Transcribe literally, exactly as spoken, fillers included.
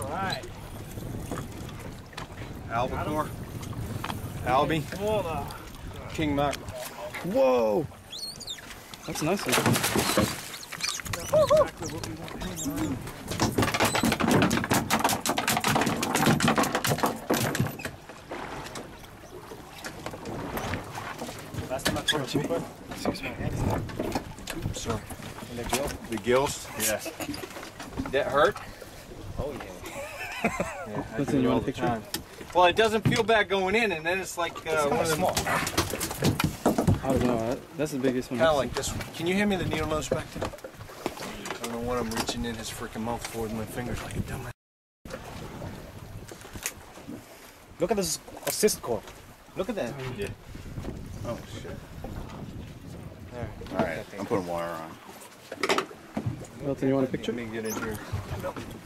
All right. Albacore. Albie. King mackerel. Whoa! That's a nice one. Last time I caught a super. Sorry. And the gill. The gills? Yes. That hurt? Oh yeah. Yeah, I What's do in it your all the picture? time. Well, it doesn't feel bad going in, and then it's like uh, It's one of them. small. I don't know. that- That's the biggest one. Kind of I've like this one. Can you hand me the needle nose back there? I don't know what I'm reaching in his freaking mouth for with my fingers like a dumbass. Look at this assist cord. Look at that. Yeah. Oh shit. There. All right, I'm putting water on. seen. Milton, you want a picture? Let me get in here.